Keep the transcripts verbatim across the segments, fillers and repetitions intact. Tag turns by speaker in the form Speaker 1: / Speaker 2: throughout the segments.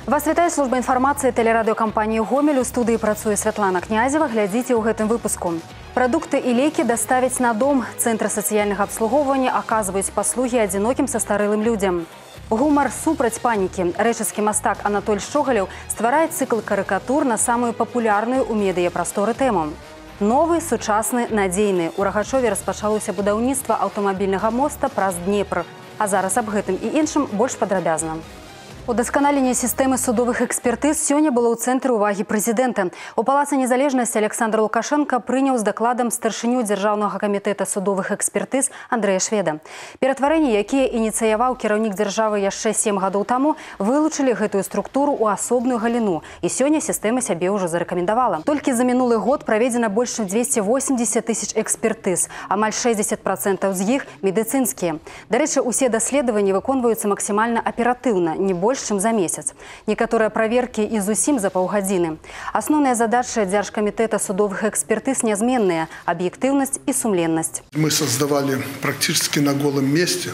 Speaker 1: Вас вітае служба інфармацыі тэлерадыёкампаніі «Гомель». У студыі працуе Святлана Князева. Глядзіце ў гэтым выпуску. Прадукты і лекі даставяць на дом. Цэнтры сацыяльнага абслугоўвання аказваюць паслугі адзінокім састарэлым людзям. Гумар супраць панікі. Рэчыцкі мастак Анатоль Шчогалеў стварае цыкл карыкатур на самую папулярную ў медыяпрасторы тэму. Новы, сучасны, надзейны. У Рагачове распачалося будаўніцтва аўтамабільнага моста праз Днепр. А зараз аб гэтым і іншым больш падрабязна. Удасканаленне сістэмы судовых экспертыз сёння было ў цэнтры ўвагі прэзідэнта. У Палацы незалежнасці Александр Лукашенко прыняў з дакладам старшыню Дзяржаўнага камітэта судовых экспертыз Андрэя Шведа. Ператварэнні, якія ініцыяваў кіраўнік дзяржавы яшчэ сем гадоў таму, вылучылі гэтую структуру ў асобную галіну. І сёння сістэма сябе ўжо зарэкамендавала. Толькі за мінулы год праведзена больш чым дзвесце восемьдесят тысяч экспертыз. Амаль шэсцьдзесят процентаў з іх медыцынскія. Дарэчы, усе даследаванні выконваюцца максімальна аператыўна, не больш чым за месяц. Некаторыя праверкі і зусім за паўгадзіны. Асноўная задача Дзяржкамітэта судовых экспертыз нязменная – объективность и сумленность.
Speaker 2: Мы создавали практически на голом месте,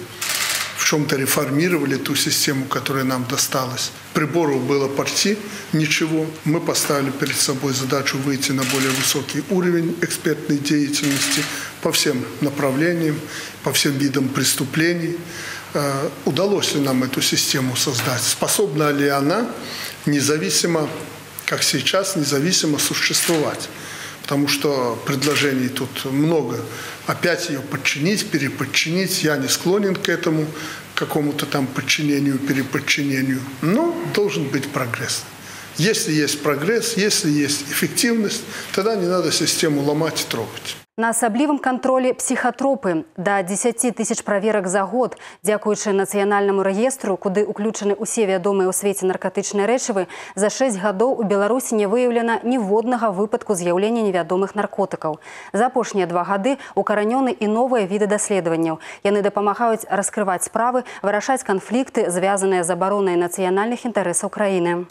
Speaker 2: в чем-то реформировали ту систему, которая нам досталась. Приборов было почти ничего. Мы поставили перед собой задачу выйти на более высокий уровень экспертной деятельности по всем направлениям, по всем видам преступлений. Удалось ли нам эту систему создать? Способна ли она независимо, как сейчас, независимо существовать? Потому что предложений тут много. Опять ее подчинить, переподчинить. Я не склонен к этому, к какому-то там подчинению, переподчинению. Но должен быть прогресс. Если есть прогресс, если есть эффективность, тогда не надо систему ломать и трогать.
Speaker 1: На асаблівым кантролі псіхатропы. Да дзесяці тысяч праверак за год. Дзякуючы нацыянальнаму рэестру, куды ўключаны ўсе вядомыя ў свеце наркатычныя рэчывы, за шэсць гадоў у Беларусі не выяўлена ніводнага выпадку з'яўлення невядомых наркотыкаў. За апошнія два гады укаранёны і новыя віды даследаванняў. Яны дапамагаюць раскрываць справы, вырашаць канфлікты, звязаныя з абаронай нацыянальных інтарэсаў краіны.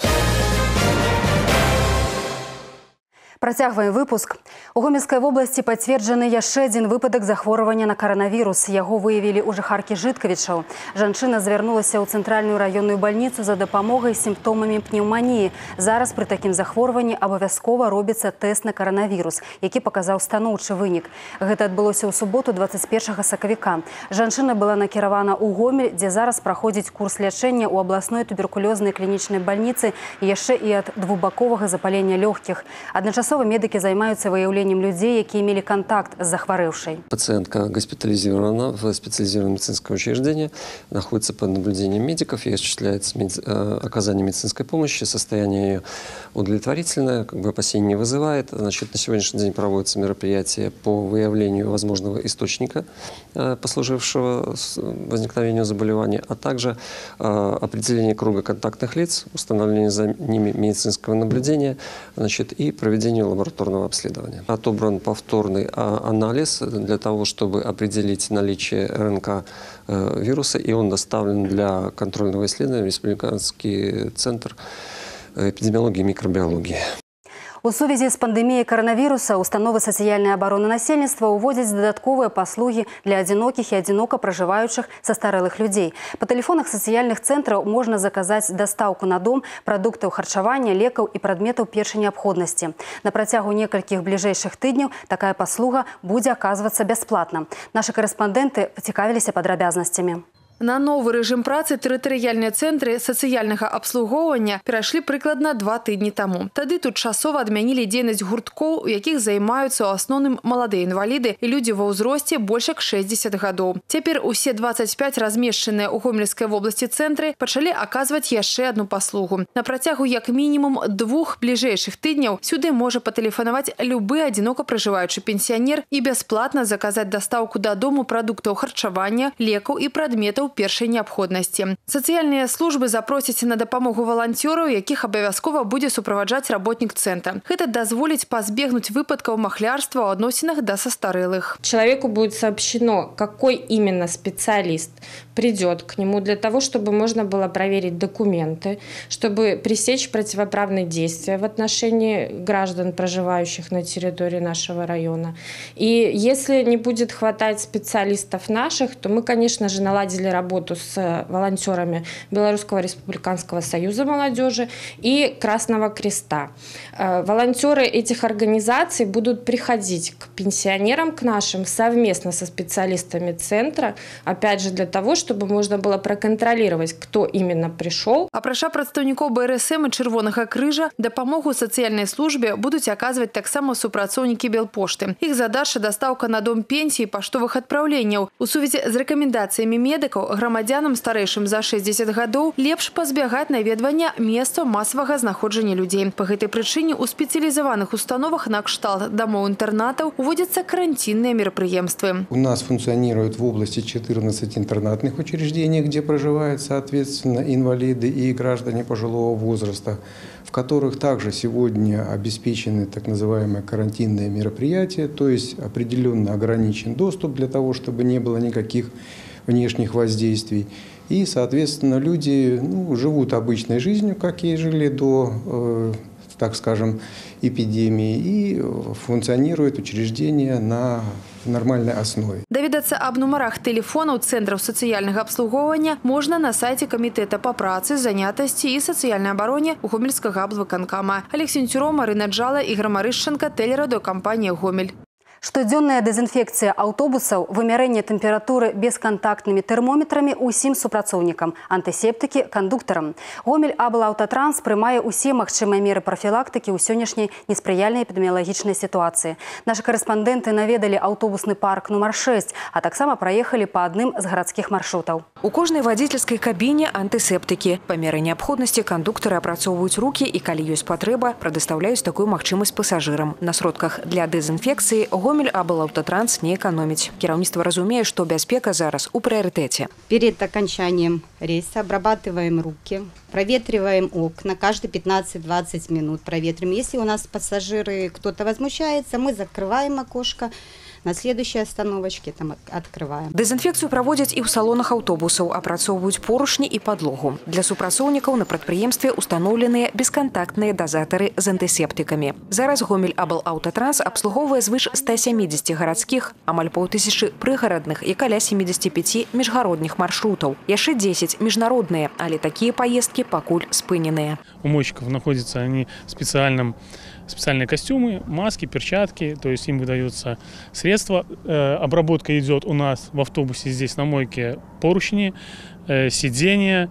Speaker 1: Працягваем выпуск. У Гомельскай вобласці пацверджаны яшчэ адзін выпадак захворвання на каранавірус. Яго выявілі ў жыхаркі Жыткавічаў. Жанчына звярнулася ў цэнтральную раённую бальніцу за дапамогай сімптомамі пнеўманіі. Зараз пры такім захворванні абавязкова робіцца тэст на каранавірус, які паказаў станоўчы вынік. Гэта адбылося ў суботу дваццаць першага сакавіка. Жанчына была накіравана ў Гомель, дзе зараз праходзіць курс лячэння ў абласной туберкулёзнай клінічнай бальніцы і яшчэ і ад двухбаковага запалення лёгкіх. Адначасова медики займаются выявлением людей, які имели контакт с захворевшей.
Speaker 3: Пациентка госпитализирована в специализированное медицинское учреждение, находится под наблюдением медиков и осуществляется меди... оказание медицинской помощи. Состояние ее удовлетворительное, как бы опасений не вызывает. Значит, на сегодняшний день проводятся мероприятия по выявлению возможного источника, послужившего возникновению заболевания, а также определение круга контактных лиц, установление за ними медицинского наблюдения, значит, и проведение лабораторного обследования. Отобран повторный анализ для того, чтобы определить наличие РНК вируса, и он доставлен для контрольного исследования в Республиканский центр эпидемиологии и микробиологии.
Speaker 1: У сувязі з пандэміяй каранавіруса установы сацыяльнай абароны насельніцтва ўводзяць дадатковыя паслугі для адзінокіх і адзінока пражываючых састарэлых людзей. Па тэлефонах сацыяльных цэнтраў можна заказаць дастаўку на дом прадуктаў харчавання, лекаў і прадметаў першай неабходнасці. На працягу некалькіх бліжэйшых тыдняў такая паслуга будзе аказвацца бясплатна. Нашы карэспандэнты пацікавіліся падрабязнасцямі.
Speaker 4: На новы рэжым працы тэрытарыяльныя цэнтры сацыяльнага абслугоўвання перайшлі прыкладна два тыдні таму. Тады тут часова адмянілі дзейнасць гурткоў, у якіх займаюцца ў асноўным маладыя інваліды і людзі ва ўзросце больш як шэсцьдзесят гадоў. Цяпер усе дваццаць пяць размешчаныя ў Гомельскай вобласці цэнтры пачалі аказваць яшчэ адну паслугу. На працягу як мінімум двух бліжэйшых тыдняў сюды можа патэлефанаваць любы адзінока пражываючы пенсіянер і бясплатна заказаць дастаўку дадому прадуктаў харчавання, лекаў і прадметаў першай неабходнасці. Сацыяльныя службы запросяць на дапамогу валанцёраў, якіх абавязкова будзе суправаджаць работнік цэнтра. Гэта дазволіць пазбегнуць выпадкаў махлярства ў адносінах да састарэлых.
Speaker 5: Человеку будет сообщено, какой именно специалист придет к нему для того, чтобы можно было проверить документы, чтобы пресечь противоправные действия в отношении граждан, проживающих на территории нашего района. И если не будет хватать специалистов наших, то мы, конечно же, наладили работу работу с волонтерами Белорусского республиканского союза молодежи и Красного Креста. Волонтеры этих организаций будут приходить к пенсионерам, к нашим, совместно со специалистами центра, опять же для того, чтобы можно было проконтролировать, кто именно пришел.
Speaker 4: Апраша прадстаўнікоў Б Р С М і Чырвонага крыжа дапамогу сацыяльнай службе будуць аказваць таксама супрацоўнікі Белпошты. Іх задача дастаўка на дом пенсій паштовых адпраўленняў. У сувязі з рэкамендацыямі медыкаў грамадзянам старэйшым за шэсцьдзесят гадоў лепш пазбягаць наведвання месцаў масавага знаходжання людзей. Па гэтай прычыне у спецыялізаваных установах на кшталт домоў-интернатаў уводятся карантинные мероприемства.
Speaker 6: У нас функционирует в области четырнадцать интернатных учреждений, где проживают, соответственно, инвалиды и граждане пожилого возраста, в которых также сегодня обеспечены так называемые карантинные мероприятия, то есть определенно ограничен доступ для того, чтобы не было никаких внешних воздействий. И, соответственно, люди ну, живут обычной жизнью, как и жили до, э, так скажем, эпидемии, и функционирует учреждение на нормальной основе.
Speaker 4: Даведацца аб нумарах тэлефонаў цэнтраў сацыяльнага абслугоўвання можна на сайце Камітэта па працы, занятасці і сацыяльнай абароне Гомельскага аблвыканкама. Алексей Цюро, Марина Джала, Ігор Марышченко, телерадиокомпания «Гомель».
Speaker 1: Штодзённая дэзінфекцыя аўтобусаў, вымярэнне тэмпературы бескантактнымі тэрмометрамі ўсім супрацоўнікам, антысептыкі кандуктарам. Гомель аблаўтатранс прымае ўсе магчымыя меры прафілактыкі ў сённяшняй неспрыяльнай эпідэміялагічнай сітуацыі. Нашы карэспандэнты наведалі аўтобусны парк нумар шэсць, а таксама праехалі па адным з гарадскіх маршрутаў.
Speaker 7: У кожнай вадзіцельскай кабіне антысептыкі. Па меры неабходнасці кандуктары апрацоўваюць рукі і, калі ёсць патрэба, прадастаўляюць такую магчымасць пасажырам. На сродках для дэзінфекцыі Гомель аблаўтатранс не экономить. Кіраўніцтва разумеет, что бяспека зараз у приоритете.
Speaker 8: Перед окончанием рейса обрабатываем руки, проветриваем окна, каждые пятнадцать-двадцать минут проветриваем. Если у нас пассажиры, кто-то возмущается, мы закрываем окошко. На следующей остановочке там открываем.
Speaker 7: Дезинфекцию проводят и в салонах автобусов, опрацоўваюць поручни и подлогу. Для супрацоўнікаў на прадпрыемстве установлены бесконтактные дозаторы с антисептиками. Зараз Гомель аблаўтатранс абслугоўвае звыш ста сямідзесяці гарадскіх, амаль паўтысячы прыгарадных и каля семидесяти пяти межгародных маршрутов. Яшчэ десять международные, але такие поездки пакуль спыненыя.
Speaker 9: У мойщиков находятся они в специальном специальные костюмы, маски, перчатки, то есть им выдаются средства. Э, обработка идет у нас в автобусе здесь на мойке поручни, э, сиденья,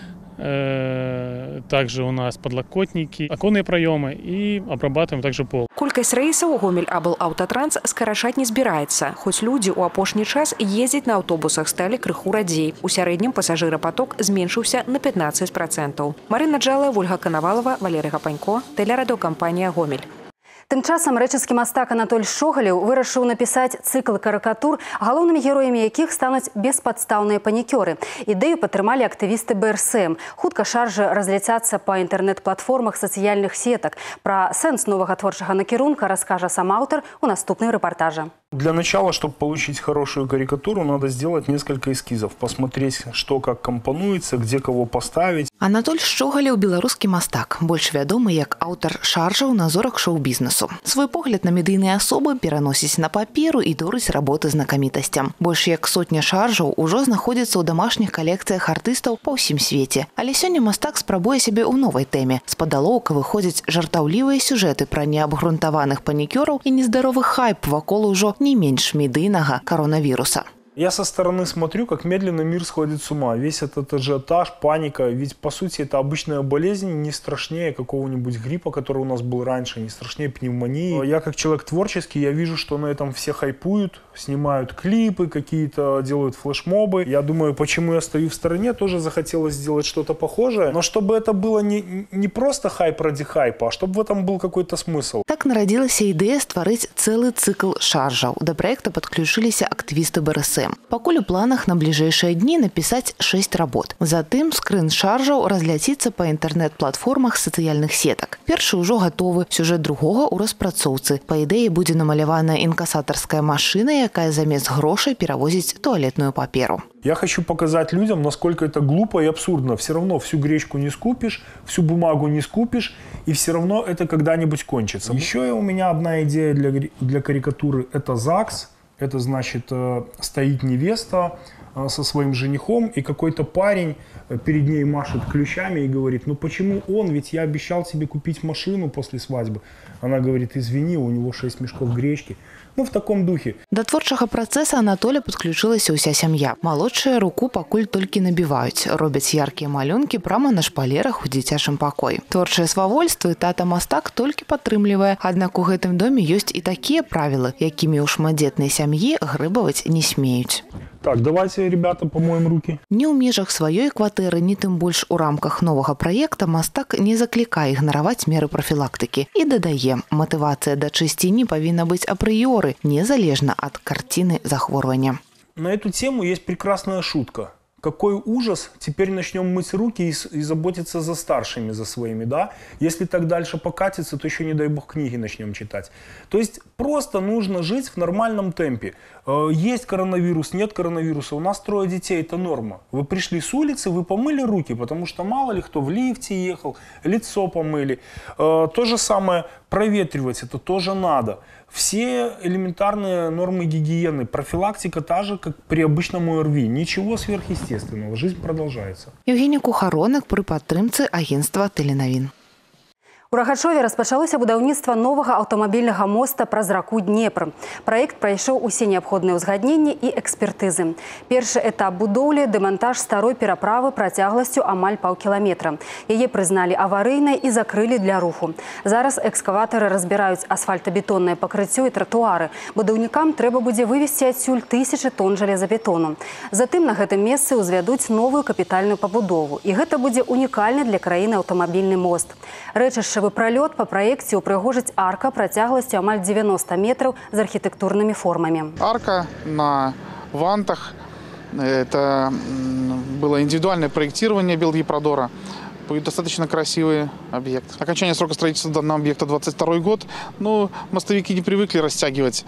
Speaker 9: э, также у нас подлокотники, оконные проемы и обрабатываем также пол.
Speaker 7: Колькасць рэйсаў Гомель аблаўтатранс скарачаць не збіраецца, хоць людзі ў апошні час ездзіць на аўтобусах сталі крыху радзей. У сярэднім пасажырапаток зменшыўся на пятнадцать процентов. Марина Джала, Ольга Коновалова, Валерий Гапанько, телерадиокомпания «Гомель».
Speaker 1: Тым часам рэчыцкі мастак Анатоль Шогалеў вырашыў напісаць цыкл карыкатур, галоўнымі героямі якіх стануць беспадстаўныя панікёры. Ідэю падтрымалі актывісты Б Р С М. Хутка шаржы разляцяцца па інтэрнэт-платформах сацыяльных сетак. Пра сэнс новага творчага накірунка раскажа сам аўтар у наступным рэпартажы.
Speaker 10: Для начала, чтобы получить хорошую карикатуру, надо сделать несколько эскизов, посмотреть, что как компонуется, где кого поставить.
Speaker 11: Анатоль Шогалеў – беларускі мастак, больш вядомы як аўтар шаржаў на зорах шоу-бізнесу. Свой погляд на медыйныя асобы пераносіць на паперу і дорыць работы знакамітасцям. Больш як сотня шаржаў ужо знаходзіцца ў дамашніх калекцыях артыстаў па ўсім свеце. Але сёння мастак спрабуе сябе ў новай тэме. З падалоўка выходзяць жартаўлівыя сюжэты пра неабгрунтаваных панікёраў і нездаровы хайп вакол ужо не меньше медыйнага коронавируса.
Speaker 10: Я со стороны смотрю, как медленно мир сходит с ума. Весь этот ажиотаж, паника. Ведь, по сути, это обычная болезнь, не страшнее какого-нибудь гриппа, который у нас был раньше, не страшнее пневмонии. Я, как человек творческий, я вижу, что на этом все хайпуют, снимают клипы, какие-то делают флешмобы. Я думаю, почему я стою в стороне, тоже захотелось сделать что-то похожее. Но чтобы это было не, не просто хайп ради хайпа, а чтобы в этом был какой-то смысл.
Speaker 11: Так народилась идея стварыць целый цикл шаржаў. До проекта подключились активисты Б Р С М. Пакуль у планах на ближайшие дни написать шесть работ. Затым скрин шаржаў разляціцца по интернет-платформах сацыяльных сетак. Першы ўжо готовы, сюжет другого у распрацоўцы. По ідэі будзе намаляваная інкасатарская машина, якая замест грошай перавозіць туалетную паперу.
Speaker 10: Я хочу показать людям, насколько это глупо и абсурдно. Все равно всю гречку не скупишь, всю бумагу не скупишь, и все равно это когда-нибудь кончится. Еще у меня одна идея для, для карикатуры – это ЗАГС. Это значит, стоит невеста со своим женихом, и какой-то парень перед ней машет ключами и говорит: ну почему он, ведь я обещал тебе купить машину после свадьбы. Она говорит: извини, у него шесть мешков гречки. Ну, в таком духе.
Speaker 11: До творчага працэса Анатоля падключылася ўся сям'я. Малодшыя руку пакуль толькі набіваюць. Робяць яркія малюнкі прямо на шпалерах у дзіцячым пакоі. Творчае свавольства тата-мастак толькі падтрымлівае. Аднак у гэтым доме ёсць і такія правілы, якімі ў шматдзетнай сям'і грыбаваць не смеюць.
Speaker 10: Так, давайте, ребята, помоем руки.
Speaker 11: Ні ў межах сваёй кватэры, ні тым больш у рамках новага праекта мастак не заклікае ігнараваць меры прафілактыкі. І дадае, матывацыя да чысціні павінна быць апрыёры, незалежна ад карціны захворвання.
Speaker 10: На эту тему есть прекрасная шутка. Какой ужас, теперь начнем мыть руки и, и заботиться за старшими, за своими, да? Если так дальше покатится, то еще, не дай бог, книги начнем читать. То есть просто нужно жить в нормальном темпе. Есть коронавирус, нет коронавируса, у нас трое детей, это норма. Вы пришли с улицы, вы помыли руки, потому что мало ли кто в лифте ехал, лицо помыли. То же самое проветривать, это тоже надо. Все элементарные нормы гигиены, профилактика та же, как при обычном ОРВИ. Ничего сверхъестественного, жизнь продолжается.
Speaker 11: Евгений Кухаронок при падтрымцы агентства «Теленовин».
Speaker 1: У Рагачове распачалося будаўніцтва новага аўтамабільнага моста праз раку Днепр. Праект прайшоў усе неабходныя ўзгадненні і экспертызы. Першы этап будоўлі – дэмантаж старой пераправы працягласцю амаль паўкіламетра. Яе прызналі аварыйнай і закрылі для руху. Зараз экскаватары разбіраюць асфальтабетоннае пакрыццё і тратуары. Будаўнікам трэба будзе вывезці адсюль тысячы тонн жалезабетону. Затым на гэтым месцы ўзвядуць новую капітальную пабудову. І гэта будзе унікальны для краіны аўтамабільны мост. Рэчышчавы пролет по проекте упрыгожыць арка працягласцю амаль девяносто метров з архітэктурнымі формами.
Speaker 12: Арка на вантах. Это было индивидуальное проектирование Белгипродора. Будет достаточно красивый объект. Окончание срока строительства данного объекта двадцать второй год. Ну, мостовики не привыкли растягивать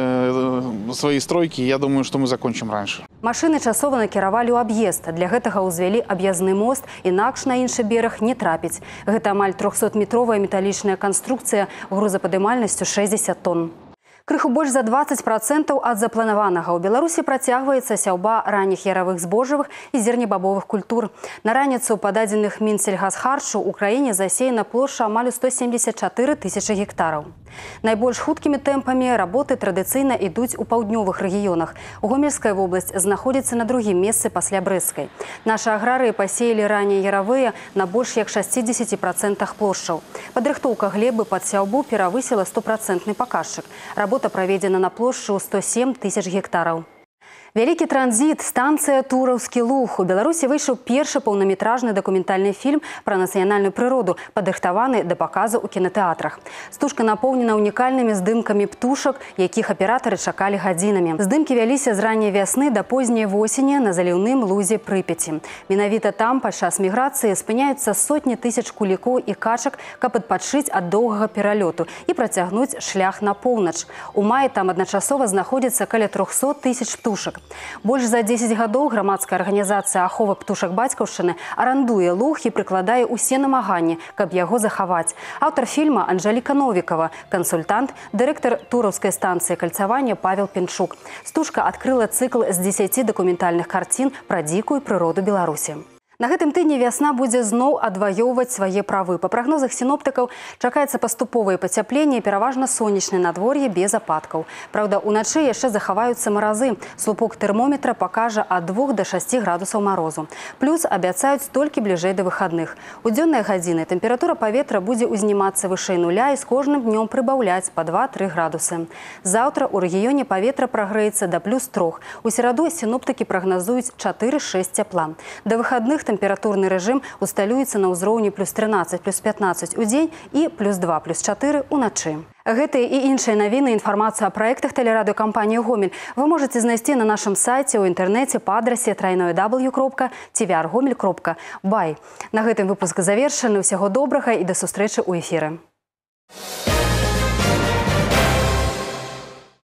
Speaker 12: э, свои стройки. Я думаю, что мы закончим раньше.
Speaker 1: Машины часова накіравалі ў аб'езд. Для гэтага ўзвялі аб'язны мост, інакш на іншы бераг не трапіць. Гэта амаль трохсотметровая металічная канструкцыя грузападымальнасцю шэсцьдзесят тонн. Крыху больш за двадцать процентаў ад запланаванага. У Беларусі працягваецца сяўба ранніх яравых збожжавых і зернебабовых культур. На раніцу па дадзеных Мінсельгасхарчу ў краіне засеяна плошча амаль сто семьдесят четыре тысячи гектараў. Найбольш хуткімі тэмпамі работы традыцыйна ідуць у паўднёвых рэгіёнах. Гомельская вобласць знаходзіцца на другім месцы пасля Брэсцкай. Нашы аграрыі пасеялі раннія яравыя на больш як шэсцьдесят процентов плошчаў. Падрыхтоўка глебы пад сяўбу перавысіла стопроцентны паказчык. Работа праведзена на плошчы ў сто семь тысяч гектараў. Вялікі транзіт, станцыя Тураўскі луг. У Беларусі выйшаў першы паўнаметражны дакументальны фільм пра нацыянальную прыроду, падрыхтаваны да паказу ў кінатэатрах. Стужка напоўнена унікальнымі здымкамі птушак, якіх аператары чакалі гадзінамі. Здымкі вяліся з ранняй вясны да позняй восені на заліўным лузе Прыпяці. Менавіта там падчас міграцыі спыняюцца сотні тысяч кулікоў і качак, каб адпачыць ад доўгага пералёту і працягнуць шлях на поўнач. У маі там адначасова знаходзіцца каля трохсот тысяч птушак. Больш за дзесяць гадоў грамадская арганізацыя аховы птушак бацькаўшчыны арандуе луг і прыкладае ўсе намаганні, каб яго захаваць. Аўтар фільма Анжэліка Новікова, кансультант, дырэктар Тураўскай станцыі кальцавання Павел Пенчук. Стужка адкрыла цыкл з дзесяці дакументальных карцін пра дзікую прыроду Беларусі. На гэтым тыдні вясна будзе зноў адваёўваць свае правы. Па прагнозах сіноптыкаў чакаецца паступовае пацяпленне і пераважна сонечнае надвор'е без ападкаў. Праўда, уначы яшчэ захаваюцца маразы. Слупок тэрмометра пакажа ад двух да шасці градусаў марозу. Плюс абяцаюць толькі бліжэй да выхадных. У дзённыя гадзіны тэмпература паветра будзе ўзнімацца вышэй нуля і з кожным днём прыбаўляць па два-тры градусы. Заўтра ў рэгіёне паветра прагрэецца да плюс трох. У сераду сіноптыкі прагназуюць чатыры-шэсць цяпла. Да выхадных тэмпературны рэжым усталюецца на ўзроўні плюс трынаццаць, плюс пятнаццаць у дзень і плюс два, плюс чатыры уначы. Гэтыя і іншыя навіны, інфармацыю о праектах тэлерадыёкампаніі «Гомель» вы можете знайсці на нашым сайце ў інтэрнэце па адрасе трайное дабл ю кропка ти ви ар гомель кропка бай. На гэтым выпуск завершаны. Усяго добрага і да сустрэчы ў эфіры.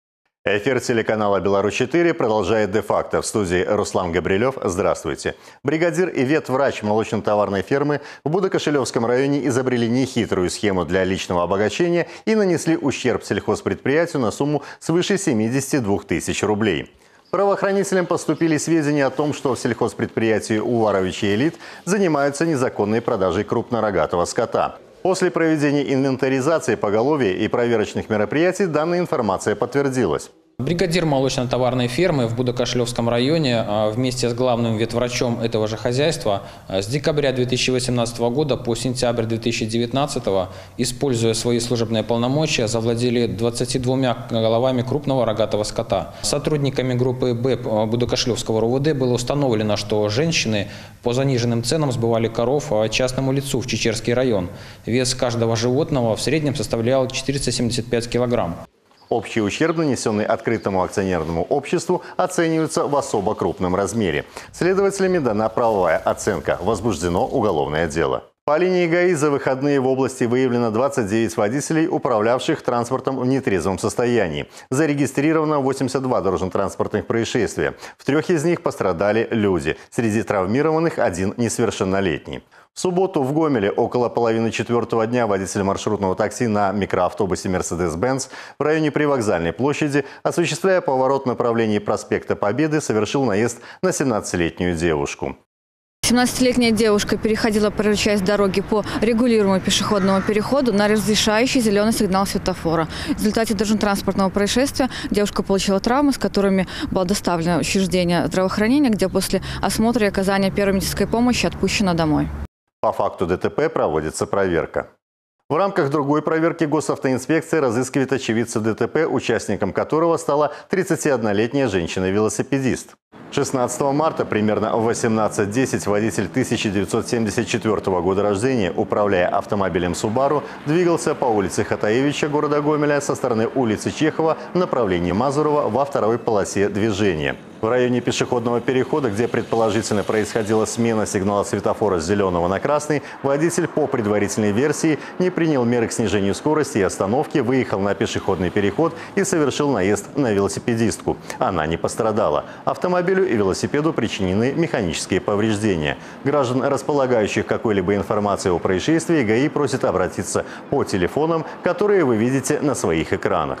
Speaker 13: Эфир телеканала «Беларусь-четыре» продолжает де-факто. В студии Руслан Габрилев. Здравствуйте. Бригадир и ветврач молочно-товарной фермы в Будокошелевском районе изобрели нехитрую схему для личного обогащения и нанесли ущерб сельхозпредприятию на сумму свыше семидесяти двух тысяч рублей. Правоохранителям поступили сведения о том, что в сельхозпредприятии «Уварович и Элит» занимаются незаконной продажей крупнорогатого скота. После проведения инвентаризации поголовья и проверочных мероприятий данная информация подтвердилась.
Speaker 14: Бригадир молочно-товарной фермы в Будокошелевском районе вместе с главным ветврачом этого же хозяйства с декабря две тысячи восемнадцатого года по сентябрь две тысячи девятнадцатого, используя свои служебные полномочия, завладели двадцатью двумя головами крупного рогатого скота. Сотрудниками группы БЭП Будокошелевского РУВД было установлено, что женщины по заниженным ценам сбывали коров частному лицу в Чечерский район. Вес каждого животного в среднем составлял четыреста семьдесят пять килограмм.
Speaker 13: Общий ущерб, нанесенный открытому акционерному обществу, оценивается в особо крупном размере. Следователями дана правовая оценка. Возбуждено уголовное дело. По линии ГАИ за выходные в области выявлено двадцать девять водителей, управлявших транспортом в нетрезвом состоянии. Зарегистрировано восемьдесят два дорожно-транспортных происшествия. В трех из них пострадали люди. Среди травмированных один несовершеннолетний. В субботу в Гомеле около половины четвертого дня водитель маршрутного такси на микроавтобусе «Мерседес-Бенц» в районе Привокзальной площади, осуществляя поворот в направлении проспекта Победы, совершил наезд на семнадцатилетнюю девушку.
Speaker 15: семнадцатилетняя девушка переходила проезжую часть дороги по регулируемому пешеходному переходу на разрешающий зеленый сигнал светофора. В результате дорожно-транспортного происшествия девушка получила травмы, с которыми была доставлена в учреждение здравоохранения, где после осмотра и оказания первой медицинской помощи отпущена домой.
Speaker 13: По факту ДТП проводится проверка. В рамках другой проверки госавтоинспекция разыскивает очевидца ДТП, участником которого стала тридцатиоднолетняя женщина-велосипедист. шестнадцатого марта примерно в восемнадцать десять водитель тысяча девятьсот семьдесят четвёртого года рождения, управляя автомобилем «Субару», двигался по улице Хатаевича города Гомеля со стороны улицы Чехова в направлении Мазурова во второй полосе движения. В районе пешеходного перехода, где предположительно происходила смена сигнала светофора с зеленого на красный, водитель по предварительной версии не принял меры к снижению скорости и остановки, выехал на пешеходный переход и совершил наезд на велосипедистку. Она не пострадала. Автомобилю и велосипеду причинены механические повреждения. Граждан, располагающих какой-либо информацией о происшествии, ГАИ просит обратиться по телефонам, которые вы видите на своих экранах.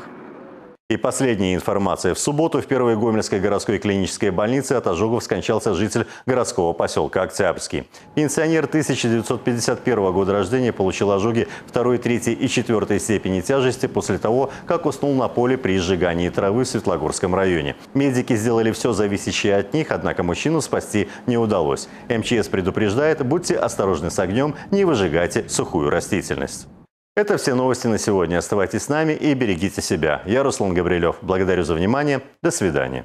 Speaker 13: И последняя информация. В субботу в Первой Гомельской городской клинической больнице от ожогов скончался житель городского поселка Октябрьский. Пенсионер тысяча девятьсот пятьдесят первого года рождения получил ожоги второй, третьей и четвертой степени тяжести после того, как уснул на поле при сжигании травы в Светлогорском районе. Медики сделали все зависящее от них, однако мужчину спасти не удалось. МЧС предупреждает: будьте осторожны с огнем, не выжигайте сухую растительность. Это все новости на сегодня. Оставайтесь с нами и берегите себя. Я Руслан Габрилев. Благодарю за внимание. До свидания.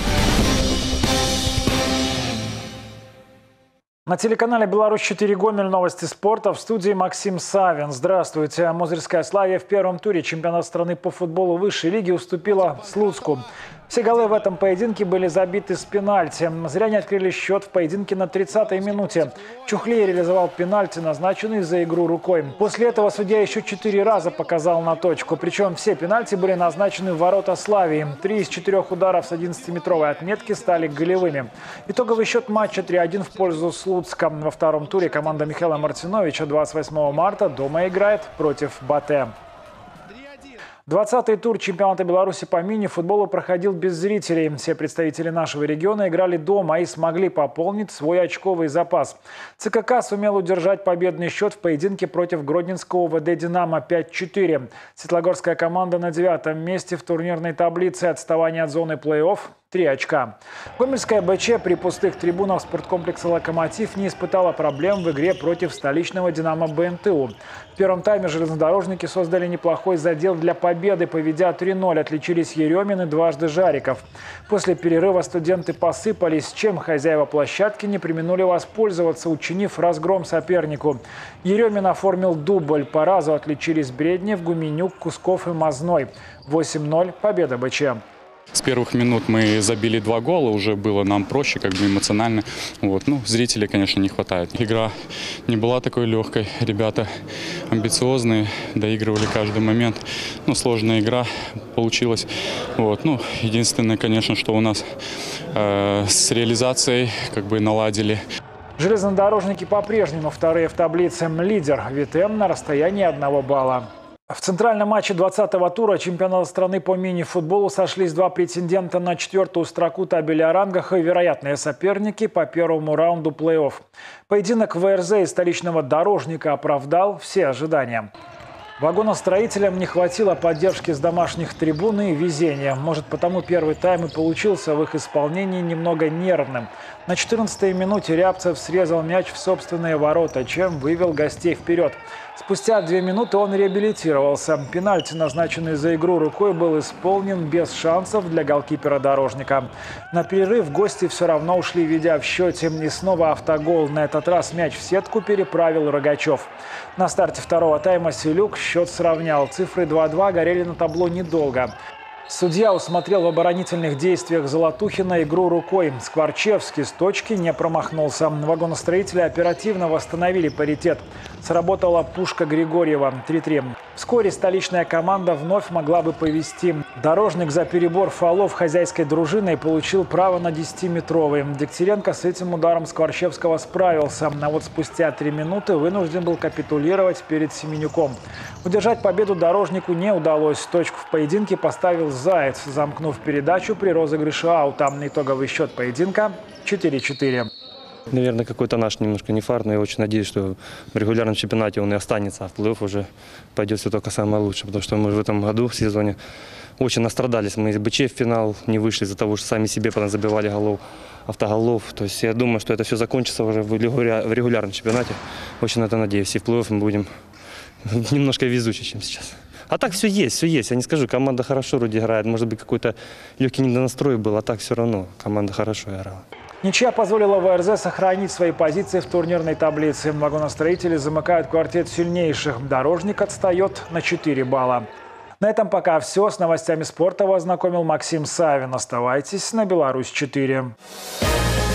Speaker 16: На телеканале «Беларусь-четыре» Гомель, новости спорта. В студии Максим Савин. Здравствуйте. Мозырская «Славия» в первом туре чемпионата страны по футболу высшей лиги уступила Слуцку. Все голы в этом поединке были забиты с пенальти. Зряне открыли счет в поединке на тридцатой минуте. Чухлей реализовал пенальти, назначенный за игру рукой. После этого судья еще четыре раза показал на точку. Причем все пенальти были назначены в ворота «Славии». Три из четырех ударов с одиннадцатиметровой отметки стали голевыми. Итоговый счет матча три один в пользу Слуцка. Во втором туре команда Михаила Мартиновича двадцать восьмого марта дома играет против Батэ. двадцатый тур чемпионата Беларуси по мини-футболу проходил без зрителей. Все представители нашего региона играли дома и смогли пополнить свой очковый запас. ЦКК сумел удержать победный счет в поединке против Гродненского ВД «Динамо» пять четыре. Светлогорская команда на девятом месте в турнирной таблице. Отставание от зоны плей-офф – три очка. Гомельская БЧ при пустых трибунах спорткомплекса «Локомотив» не испытала проблем в игре против столичного «Динамо» БНТУ. В первом тайме железнодорожники создали неплохой задел для победы. Поведя три ноль, отличились Еремин и дважды Жариков. После перерыва студенты посыпались, чем хозяева площадки не преминули воспользоваться, учинив разгром сопернику. Еремин оформил дубль. По разу отличились Бреднев, Гуменюк, Кусков и Мазной. восемь ноль. Победа БЧ.
Speaker 17: С первых минут мы забили два гола, уже было нам проще, как бы эмоционально. Вот. Ну, зрителей, конечно, не хватает. Игра не была такой легкой. Ребята амбициозные, доигрывали каждый момент. Ну, сложная игра получилась. Вот. Ну, единственное, конечно, что у нас э, с реализацией как бы наладили.
Speaker 16: Железнодорожники по-прежнему вторые в таблице. Лидер Витем на расстоянии одного балла. В центральном матче двадцатого тура чемпионата страны по мини-футболу сошлись два претендента на четвертую строку табеля о рангах и вероятные соперники по первому раунду плей-офф. Поединок ВРЗ и столичного «Дорожника» оправдал все ожидания. Вагоностроителям не хватило поддержки с домашних трибун и везения. Может, потому первый тайм и получился в их исполнении немного нервным. На четырнадцатой минуте Рябцев срезал мяч в собственные ворота, чем вывел гостей вперед. Спустя две минуты он реабилитировался. Пенальти, назначенный за игру рукой, был исполнен без шансов для голкипера «Дорожника». На перерыв гости все равно ушли, ведя в счете. И снова автогол. На этот раз мяч в сетку переправил Рогачев. На старте второго тайма Селюк счет сравнял. Цифры два-два горели на табло недолго. Судья усмотрел в оборонительных действиях Золотухина игру рукой. Скворчевский с точки не промахнулся. Вагоностроители оперативно восстановили паритет. Сработала пушка Григорьева. три-три. Вскоре столичная команда вновь могла бы повести. «Дорожник» за перебор фолов хозяйской дружиной получил право на десятиметровый. Дегтяренко с этим ударом Скворчевского справился. А вот спустя три минуты вынужден был капитулировать перед Семенюком. Удержать победу «Дорожнику» не удалось. Точку в поединке поставил Заяц, замкнув передачу при розыгрыше аута. Итоговый счет поединка четыре-четыре.
Speaker 18: Наверное, какой-то наш немножко не фар, но я очень надеюсь, что в регулярном чемпионате он и останется, а в плей-офф уже пойдет все только самое лучшее, потому что мы в этом году в сезоне очень настрадались. Мы из БЧ в финал не вышли из-за того, что сами себе потом забивали голов, автоголов. То есть я думаю, что это все закончится уже в регулярном чемпионате. Очень на это надеюсь. И в плей-офф мы будем немножко везуче, чем сейчас. А так все есть, все есть. Я не скажу, команда хорошо вроде играет. Может быть, какой-то легкий недонастрой был, а так все равно команда хорошо играла.
Speaker 16: Ничья позволила ВРЗ сохранить свои позиции в турнирной таблице. Вагоностроители замыкают квартет сильнейших. «Дорожник» отстает на четыре балла. На этом пока все. С новостями спорта вас знакомил Максим Савин. Оставайтесь на Беларусь четыре.